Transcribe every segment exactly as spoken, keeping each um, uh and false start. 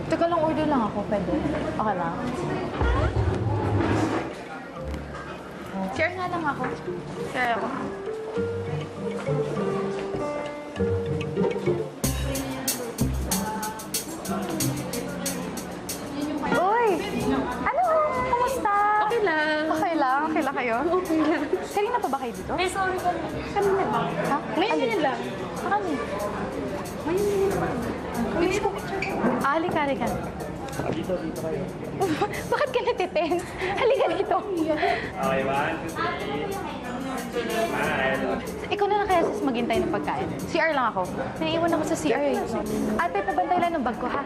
Teka lang, order lang ako. Pwede? Okay lang. Share nga lang ako. Share ako. Uy! Ano? Kamusta? Okay lang. Okay lang? Okay lang kayo? Okay lang. Kanina pa ba kayo dito? Eh, sorry ka. Kanina ba? Ha? Ngayon yun lang. Kami. Ngayon yun lang. Bilis ko. Ah, halika, halika. Dito, dito kayo. Bakit ka natitense? Halika dito. Okay, one, two, three. Smile. Ikaw na lang kaya sis maghintay ng pagkain. C R lang ako. Naiiwan ako sa C R eh. Ate, pabantay lang ng bag ko, ha?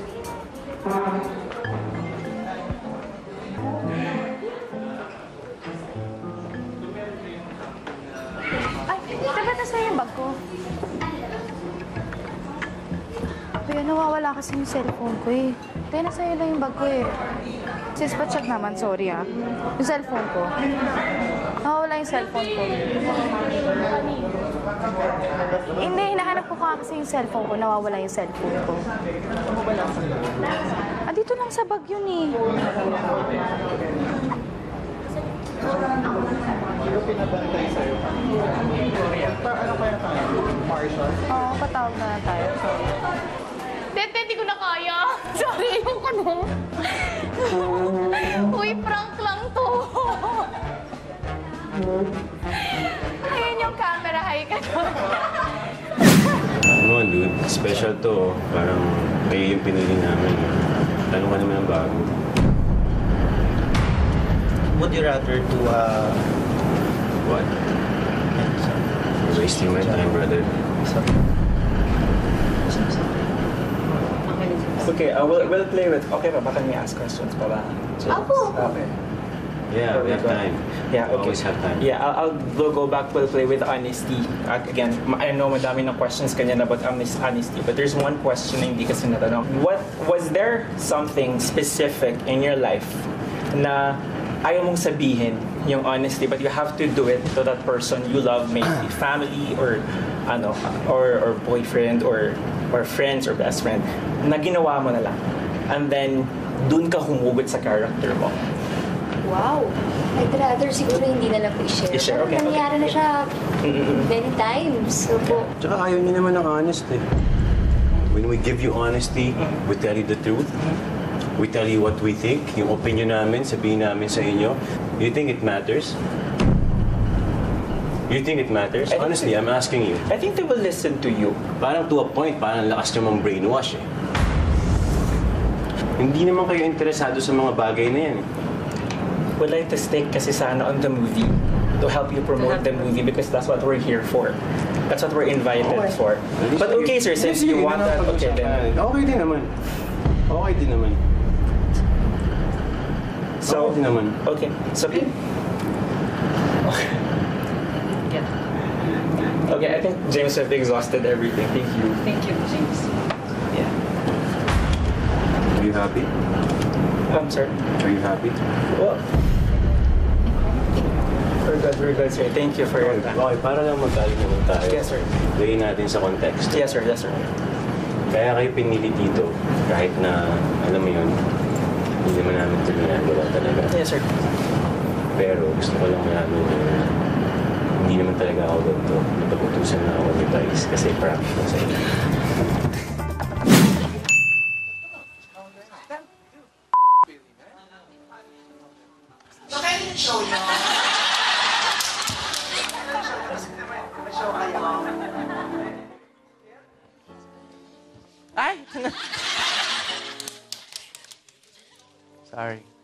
Ay, dapat na sa'yo yung bag ko. Kuya, nawawala kasi yung cellphone ko eh. Kaya nasa iyo lang yung bag ko eh. Sis, pa-check naman, sorry ah. Yung cellphone ko. Nawawala yung cellphone ko. Hindi, hinahanap ko kasi yung cellphone ko. Nawawala yung cellphone ko. Ah, dito lang sa bag yun eh. Sino pinabantay sa'yo? Ano kaya tayo? Marshall? Oo, patawag na lang tayo. Sorry. Tete, di ko na kaya. Sorry, yung ano. Uy, prank lang to. Ayun yung camera. Hi ka doon. Ano, dude? Special to. Parang kayo yung pinili namin. Tanong ka naman ang bago. Would you rather do, uh... What? You're wasting my time, brother. Okay, uh, we'll, we'll play with... Okay pa ba? Can we ask questions pa ba? Apo. Okay. Yeah, we have time. Yeah, We okay. always have time. Yeah, I'll, I'll go back. We'll play with honesty. Uh, again, I know madami ng questions kanya about honesty, but there's one question na hindi kasi natanong. What, was there something specific in your life na ayaw mong sabihin yung honesty, but you have to do it to that person you love, maybe family or ano, or, or boyfriend or or friends or best friend, na ginawa mo na lang. And then, dun ka humugot sa character mo. Wow. I'd rather siguro hindi na lang po i-share. I-share, okay, Pero nangyari okay. na siya many times. So po, Tsaka ayaw niyo naman ng honest eh. When we give you honesty, we tell you the truth. We tell you what we think, yung opinion namin, sabihin namin sa inyo. You think it matters? You think it matters? Honestly, I'm asking you. I think they will listen to you. Parang to a point, parang lakas nyo mang brainwash eh. Hindi naman kayo interesado sa mga bagay na yan eh. We'd like to stick kasi sana on the movie to help you promote the movie because that's what we're here for. That's what we're invited Okay. for. But okay, sir, since you want that, okay then. Okay din naman. Okay din naman. So, Okay din naman. okay. So, okay. Okay, I think James have exhausted everything. Thank you. thank you, James. Yeah. Are you happy? Um, sir. Are you happy? Well, we're good, we're good, sir. Thank you for your Okay, time. okay, para lang magaling naman tayo. Yes, sir. Lagay natin sa context. Yes, sir. Yes, sir. Kaya kayo pinili dito, kahit na, alam mo yun, hindi naman namin ito ginagawa talaga. Yes, sir. Pero gusto ko lang malaman na hindi naman talaga ako ganito. Napag-utusan na ako ni Vice kasi promise ko sa inyo. Ay! Sorry.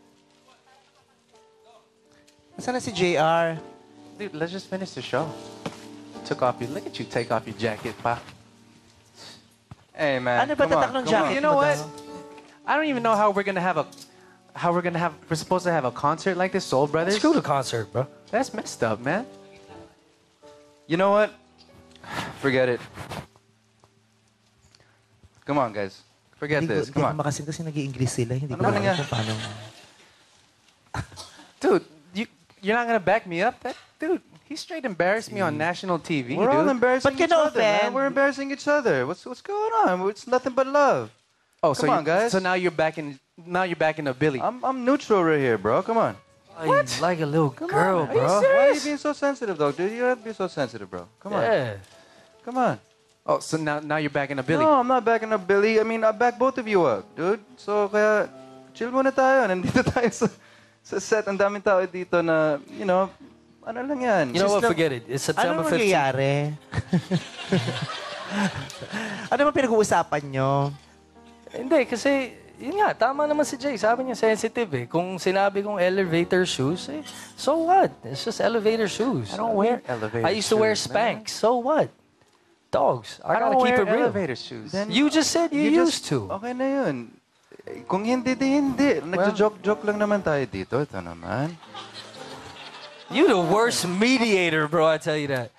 Nasaan na si J R? Dude, let's just finish the show. Took off your... Look at you take off your jacket, pa. Hey, man. Ano ba come on, tatak ng come on. jacket You know mo what? daw? I don't even know how we're gonna have a... How we're gonna have... We're supposed to have a concert like this, Soul Brothers? Let's go to concert, bro. That's messed up, man. You know what? Forget it. Come on, guys. Forget Hindi ko- this. Come Hindi ko on. makasin kasi nag-i-English sila. Hindi ko Ano ba alam nangyari? kung paano. Dude, you, you're not gonna back me up? That, dude, he straight embarrassed me on national T V, We're dude. all embarrassing But each can no other, man. offend. We're embarrassing each other. What's what's going on? It's nothing but love. Oh, so Come on, you- guys. So now you're back in. Now you're back in a Billy. I'm, I'm neutral right here, bro. Come on. What? Like a little girl, Are you bro. serious? Why are you being so sensitive, dog? Dude, you have to be so sensitive, bro. Come on. Yeah. Come on. Oh, so now now you're back in a Billy. No, I'm not backing up Billy. I mean, I back both of you up, dude. So, kaya, chill muna tayo. Nandito tayo sa, sa set. Ang daming tao dito na, you know, ano lang yan. You know Just what? lang- Forget it. It's September Ano fifteenth. nangyayari? Ano ba pinag-uusapan nyo? Hindi, kasi, yun nga, tama naman si Jay. Sabi niya, sensitive eh. Kung sinabi kong elevator shoes, eh, so what? It's just elevator shoes. I don't wear elevator I used to wear shoes, man. Spanx. So what? Dogs. I, I gotta don't keep wear it real. elevator shoes. Then, You just said you, you used just- to. Okay na yun. Eh, Kung hindi, di hindi. Nagjo-joke-joke lang naman tayo dito. Ito naman. You the worst mediator, bro. I tell you that.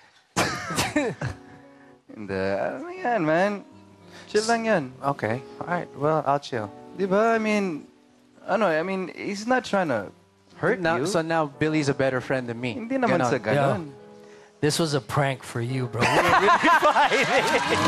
Hindi. Ano yan, man? Chill lang yan. Okay. All right. Well, I'll chill. Di ba? I mean, ano, I mean, he's not trying to hurt Now, you. so now Billy's a better friend than me. Hindi naman Ganon. sa ganon. This was a prank for you, bro. We were really fighting.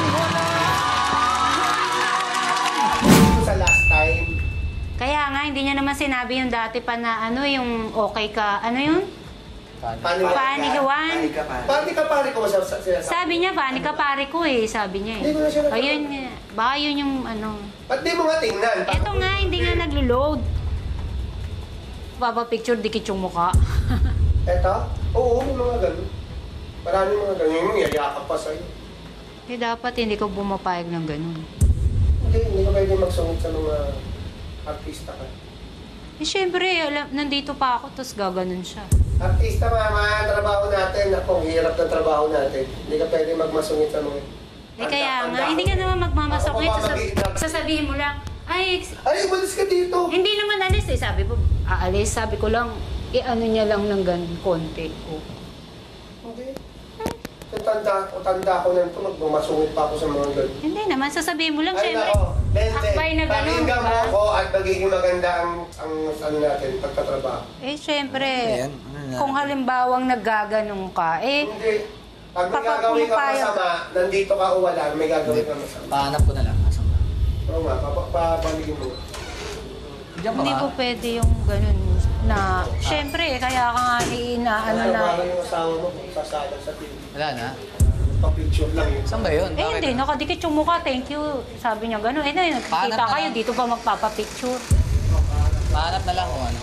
Sa last time, Kaya nga, hindi niya naman sinabi yung dati pa na ano, yung okay ka, ano yun? paano Funny ka, Juan. Paano ka pare ko sa sa- sinasabi? Sabi niya, funny ka pare ko eh, sabi niya Hindi ko na siya eh. nagtanong. Ayun nga, baka yun yung ano. Ba't di mo nga tingnan? Eto nga, hindi nga naglo-load. Papa-picture, dikit yung mukha. Eto? Oo, may mga ganun. Maraming mga ganun. Yung yayakap pa sa'yo. Eh dapat hindi ko bumapayag ng ganun. Hindi, hindi ka pwede magsungit sa mga artista ka. Eh syempre, alam, nandito pa ako, tapos gaganon siya. Artista, mga trabaho natin. Ako, ang hirap ng trabaho natin. Hindi ka pwede magmasungit sa mga... Eh kaya Anda- nga, anda hindi ako. ka naman magmamasakit. Ako Sasab mamamagi- sasabihin mo lang, ay, ex- Ay, umalis ka dito! hindi naman alis eh. Sabi ko, aalis. Sabi ko lang, i-ano niya lang ng ganun, konti ko. Hindi. Kung tanda, kung tanda ko na ito, magmamasungit pa ako sa mga ganun. Hindi naman, sasabihin mo lang, Ay, syempre. nako. Bente, Akbay na ganun, pakinggan mo diba? ako at magiging maganda ang, ang ano natin, pagtatrabaho. Eh, syempre, kung halimbawang naggaganong ka, eh, Hindi. Pag may Papa, gagawin ka pumapayag. masama, nandito ka o wala, may gagawin ka masama. Pahanap ko na lang. Asan ba? Oo nga, papa- papaligin mo. Diyan hindi ba? po pwede yung ganun na, syempre, kaya ka nga ina, ano Ano na, parang yung asawa mo, sasalang sa T V. Wala na. Pa-picture lang yun. Saan ba yun? eh hindi, nakadikit yung mukha, thank you. Sabi niya gano'n, eh, Pahanap nakikita na kayo, lang. dito pa magpapapicture. Pahanap na lang kung ano.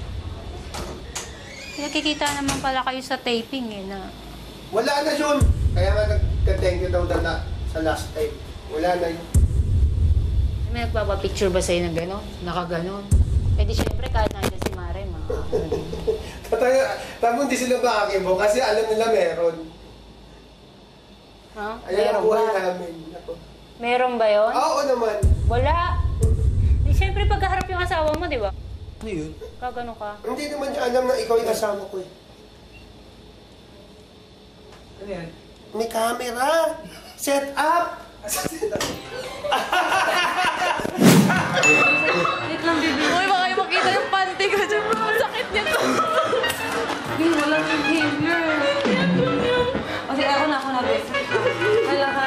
Nakikita naman pala kayo sa taping eh, na, Wala na yun. Kaya nga nag-thank you daw na sa last time. Wala na yun. may nagpapapicture ba sa'yo ng gano'n, nakaganon. Eh di syempre, kahit nandiyan si Mare, ma. Tataya, tamo hindi sila makakibo kasi alam nila meron. Ha? Ayan ang Meron buhay ba? namin. Ako. Meron ba yun? Oo naman. Wala. Eh, syempre, pagkaharap yung asawa mo, di ba? Ano yun? Kagano ka. Hindi naman niya alam na ikaw yung kasama ko eh. Ano yan? May camera. Set up. Wait lang, baby. Uy, baka yung makita yung panty ko dyan. Ang sakit niya to. Hindi, walang behavior. O sige, ako na, ako na, bes. Wala ka.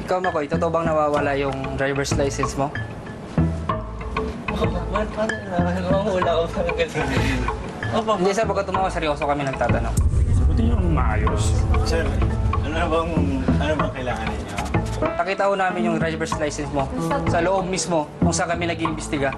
Ikaw, Makoy, totoo bang nawawala yung driver's license mo? Paano? Paano? Namamula ko parang ganun. Opo. Hindi, sir. Pagka tumawa, seryoso kami nagtatanong. Sagutin niyo ang maayos. Sir, ano bang, ano bang kailangan ninyo? Pakita ko namin yung driver's license mo sa loob mismo kung saan kami nag-iimbestiga.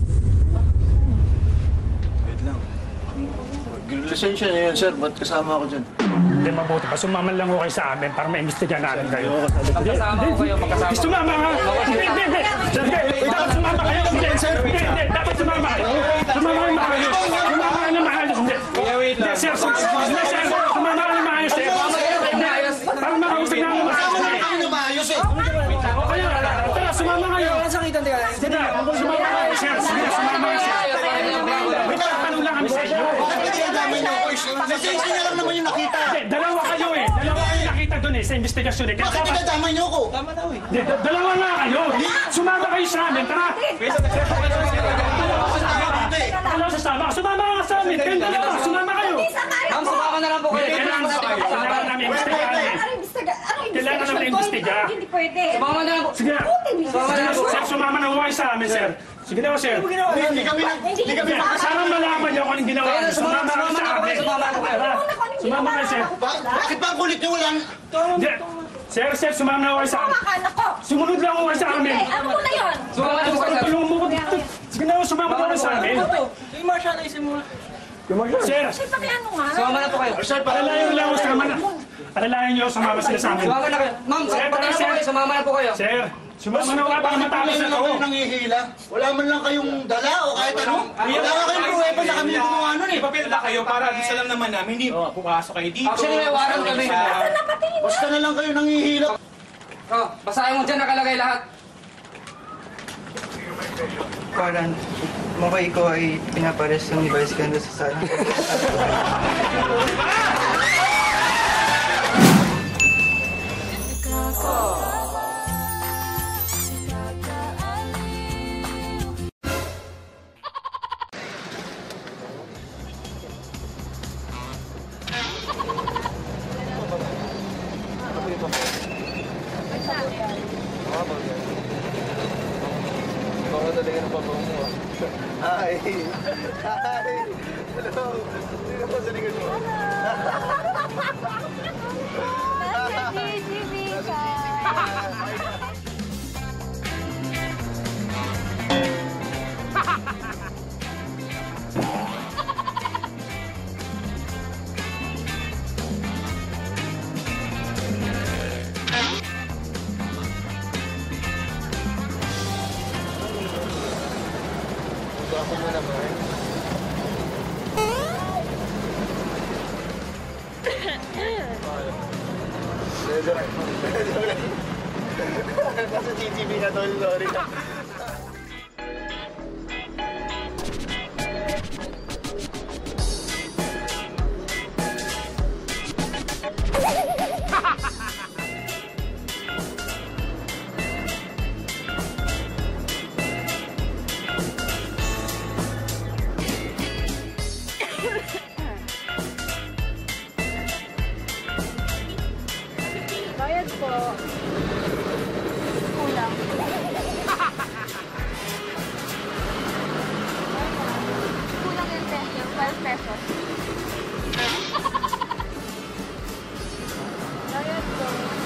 Wait lang. Lisensya niyo yun, sir. Ba't kasama ako dyan? Hindi mabuti pa. Sumaman lang ko kayo sa amin para maimbestigahan namin kayo. Magkasama ko kayo, magkasama ko. Sumama ka! Hindi, hindi, hindi! Hindi, dapat sumama kayo! Hindi, hindi, hindi! Dapat sumama kayo! Sumama kayo maayos! Sumama kayo na maayos! Hindi! Hindi, sir! Hindi, sir! Sumama kayo na maayos, sir! Hindi! Para makausap na ako maayos! Sumama kayo na maayos eh! O kaya, tara, sumama kayo! Sige, sumama kayo, sir! Sige, sumama kayo, sir! May tatanong lang kami sa inyo! Lisensya niya lang naman yung nakita. Hindi, dalawa kayo eh! Dalawa kayo nakita doon eh, sa investigasyon eh! Bakit pinadamay niyo ako? Tama daw eh. Hindi, dalawa nga kayo! Sumama kayo sa amin, tara! Dalawa sasama ka, sumama ka sa amin! Kayong dalawa, sumama kayo! Ma'am, sumama na lang po kayo. Kailangan kailangan namin imbestigahan eh! Kailangan namin imbestiga! Hindi pwede. Sumama na lang po. Sige na! Sumama na lang po. Sir, sumama na huwag sa amin, sir! Sige na, sir! Hindi kami nag... Hindi Sige, kasama malaman niyo kung anong ginawa niyo! Sumama kayo sa amin! Tara, sumama kayo, sir! Bakit ba ang kulit niyo walang... Hindi! Sir, sir, sumama na huwag sa amin! Anak ko. Sumunod lang huwag sa amin! Ano mo na yun? Sumama na po kayo, sir. Tulungan mo ko dito! Sige na, sumama na huwag sa amin! Yung Marshall, ayusin mo. Sir! Kasi pakiano nga. Sumama na po kayo. Sir, palalayan lang ako sumama na! Palalayan niyo, sumama sila sa amin! Sumama na kayo. Ma'am, Sir, pagka na po sir. kayo, sumama na po kayo. Sir! Sumama na huwag para matapos Wala na lang to! kayo nangihila. Wala man lang kayong dala o kahit ano. Wala nga kayong pruweba na kami yung gumawa nun eh. Papel na kayo para gusto lang naman namin. Hindi pupasok kayo dito. Actually, may warrant kami. Basta na lang kayo nangihila. Oh, basahin mo dyan, nakalagay lahat. Parang Makoy ko ay pinapares ni Vice Ganda sa sana. Hi! Hi! Hello! Sino po sa likod mo? Nasa G G B ka. Ako mo naman. Nasa G T V na tol, sorry. Bayad po. Kulang. Kulang yung ten, yung twelve pesos. Bayad po.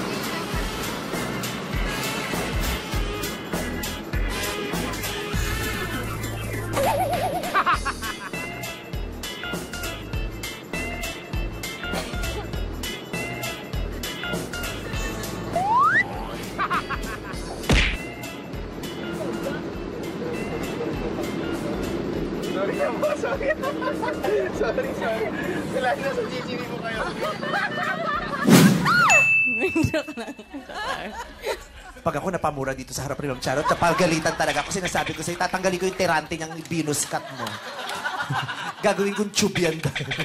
Sorry ka po, sorry. Sorry, sorry. Wala na sa G T V mo kayo. Pag ako napamura dito sa harap ni Ma'am Charot, napagalitan talaga ako. Sinasabi ko sa'yo, tatanggalin ko yung tirante niyang Venus cut mo. Gagawin kong tube yan.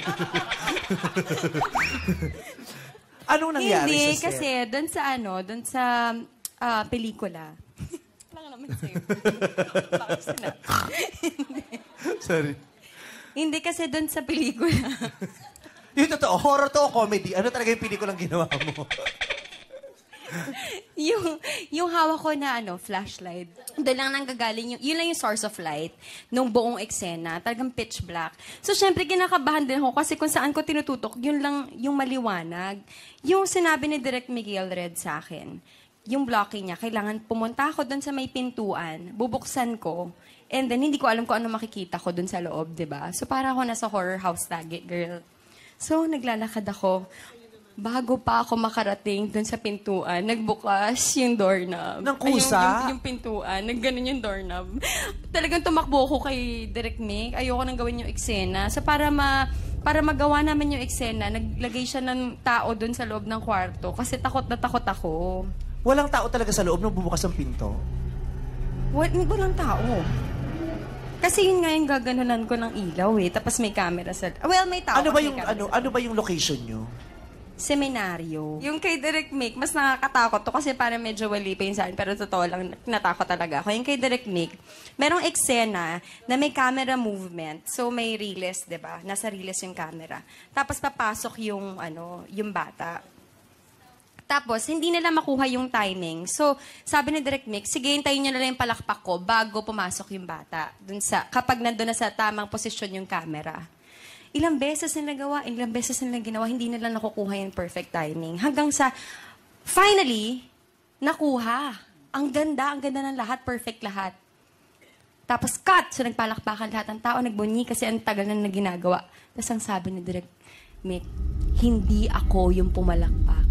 Anong nangyari Hindi, sa set? kasi doon sa ano, doon sa ah, pelikula. Lang naman sa'yo. Bakit sinabi? Sorry. Hindi kasi doon sa pelikula. Yung totoo, horror to o comedy? Ano talaga yung pelikulang ginawa mo? yung, yung hawak ko na ano, flashlight. Doon lang nanggagaling yung, yun lang yung source of light nung buong eksena. Talagang pitch black. So, syempre, kinakabahan din ako kasi kung saan ko tinututok, yun lang yung maliwanag. Yung sinabi ni Direk Miguel Red sa akin, yung blocking niya, kailangan pumunta ako doon sa may pintuan, bubuksan ko, and then hindi ko alam kung ano makikita ko doon sa loob, di ba? So, para ako nasa horror house tagi, girl. So, naglalakad ako. Bago pa ako makarating dun sa pintuan, nagbukas yung doorknob. Ng kusa? Ay, yung, yung, yung pintuan, nagganon yung doorknob. Talagang tumakbo ko kay Direk Mick. Ayoko nang gawin yung eksena. So para ma para magawa namin yung eksena, naglagay siya ng tao dun sa loob ng kwarto kasi takot na takot ako. Walang tao talaga sa loob nung bumukas ang pinto? Wal, walang tao. Kasi yun nga yung gaganunan ko ng ilaw eh. Tapos may camera sa... Well, may tao. Ano ba yung, ano, ano ba yung location nyo? Seminaryo. Yung kay Direk Mick, mas nakakatakot to kasi parang medyo wali pa yun sa akin, pero totoo lang, natakot talaga ako. Yung kay Direk Mick, merong eksena na may camera movement. So, may riles, di ba? Nasa riles yung camera. Tapos, papasok yung, ano, yung bata. Tapos, hindi nila makuha yung timing. So, sabi ni Direk Mick, sige, hintayin nyo na lang yung palakpak ko bago pumasok yung bata. Dun sa, kapag nandun na sa tamang posisyon yung camera. Ilang beses nila nagawa, ilang beses nila ginawa, hindi nila nakukuha yung perfect timing. Hanggang sa, finally, nakuha. Ang ganda, ang ganda ng lahat, perfect lahat. Tapos, cut! So, nagpalakpakan lahat ng tao, nagbunyi kasi ang tagal na na ginagawa. Tapos, ang sabi ni Direk Mick, hindi ako yung pumalakpak.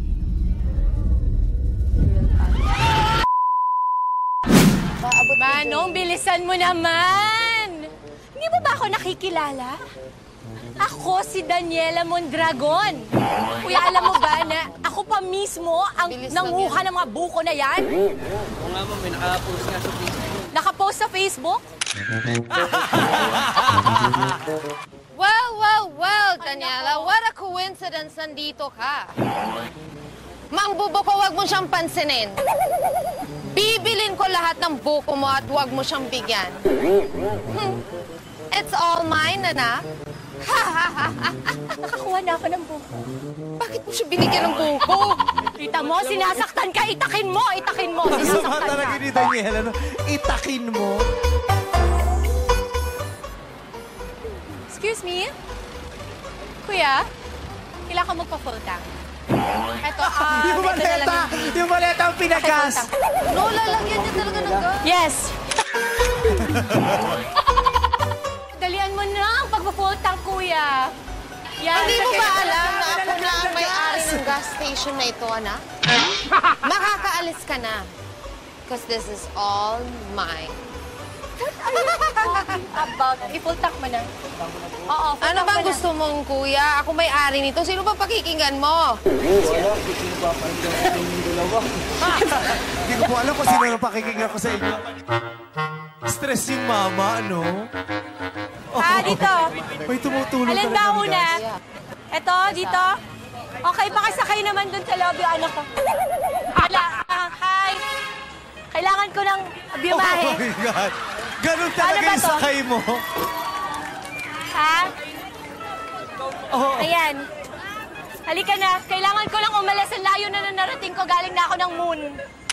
Manong, bilisan mo naman! Hindi mo ba ako nakikilala? Ako si Daniela Mondragon. Kuya, alam mo ba na ako pa mismo ang nanguha ng mga buko na yan? Oo nga, ma'am. May nakapost nga sa Facebook. Nakapost sa Facebook? Well, well, well, Daniela. What a coincidence nandito ka. Mang bubo ko, wag mo siyang pansinin. Bibilin ko lahat ng buko mo at wag mo siyang bigyan. Hmm. It's all mine, anak. Nakakuha na ako ng buko. Bakit mo siya binigyan ng buko? Kita mo, sinasaktan ka, itakin mo, itakin mo, sinasaktan ka. Talaga ni Daniela, no? Itakin mo. Excuse me? Kuya, kailangan ko magpa-full tank. Eto, ah, yung maleta! Yung maleta ang pinagas! No, lalagyan niya talaga ng gas. Yes! Dalian mo na ang pagpa-full tank, kuya. Yan, hindi mo ba alam na ako na ang may-ari ng gas station na ito, anak? Makakaalis ka na. Because this is all mine. About, i-full tank mo na. Oo, full Ano tank bang mo na. gusto mong kuya? Ako may-ari nito. Sino ba pakikinggan mo? Wala, sino ba pakikinggan yung dalawa? Hindi ko po alam kung sino yung pakikinggan ko sa inyo. Stress yung mama, ano? Ah, dito. May tumutulong Alin ba una? Ito, dito. Okay, pakisakay naman dun sa lobby, anak ko. Ala, ah, hi. Kailangan ko ng biyahe. Oh my God. Ganun Ano talaga ba yung to? sakay mo. Ha? Oh. Ayan. Halika na. Kailangan ko lang umalis. Ang layo na na narating ko. Galing na ako ng moon.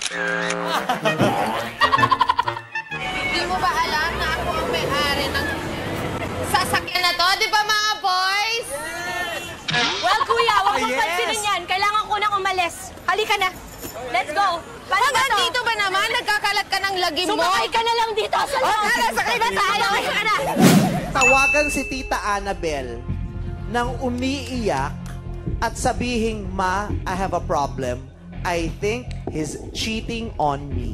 Hindi mo ba alam na ako ang may-ari ng sasakyan na to? Di ba, mga boys? Well, kuya, huwag Ah, mong yes. pansinin yan. Kailangan ko nang umalis. Halika na. Let's go. Paano ba to? Dito ba naman? Nagkakalat ka ng lagim mo? Sumakay ka na lang dito sa loob. Oh, tara, sakay na tayo. Sakay ka na. Tawagan si Tita Annabel nang umiiyak at sabihing, Ma, I have a problem. I think he's cheating on me.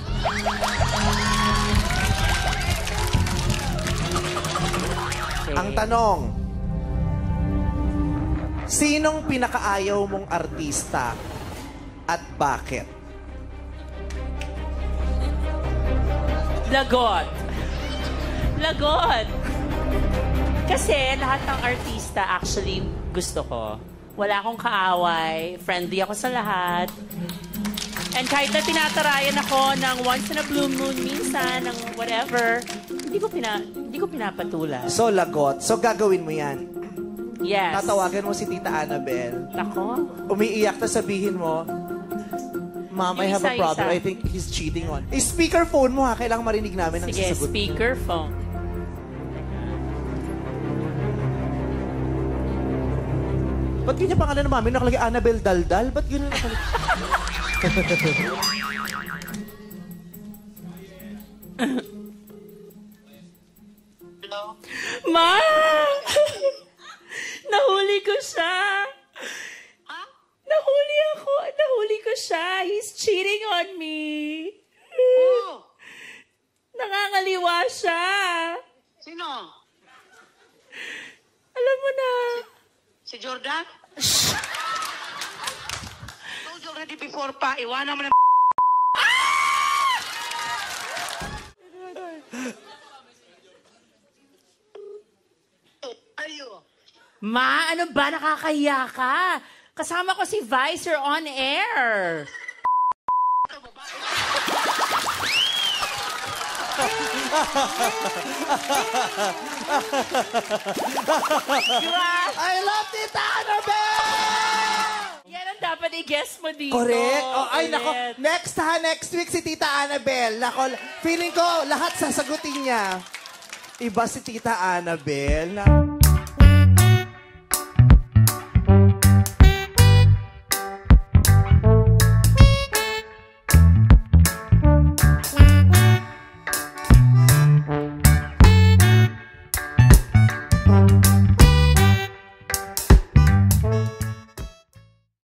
Ang tanong, sinong pinakaayaw mong artista at bakit? Lagot. Lagot. Kasi lahat ng artista actually gusto ko. Wala akong kaaway. Friendly ako sa lahat. And kahit na tinatarayan ako ng once in a blue moon minsan, ng whatever, hindi ko, pina, hindi ko pinapatulan. So, lagot. So, gagawin mo yan. Yes. Tatawagan mo si Tita Annabel. Nako. Umiiyak na sabihin mo, Ma'am, I Yung have a isa-isa. problem. I think he's cheating on. Eh, speakerphone mo ha. Kailangan marinig namin ang Sige, sasagot. speakerphone. Ba't ganyan pangalan ng mami? Nakalagay Annabelle Daldal? Ba't ganyan nakalagay? Ma! Nahuli ko siya. Nahuli ako. Nahuli ko siya. He's cheating on me. Oh. Nangangaliwa siya. Sino? Alam mo na. Si Jordan? Told you already before pa, iwanan mo na Ayo. Ma, ano ba? Nakakahiya ka. Kasama ko si Vice. You're on air. I love Tita Annabelle! Yan ang dapat i-guess mo dito. Correct. Oh, ay, Ulit. nako. Next ha, next week si Tita Annabelle. Nako, feeling ko lahat sasagutin niya. Iba si Tita Annabelle. Na...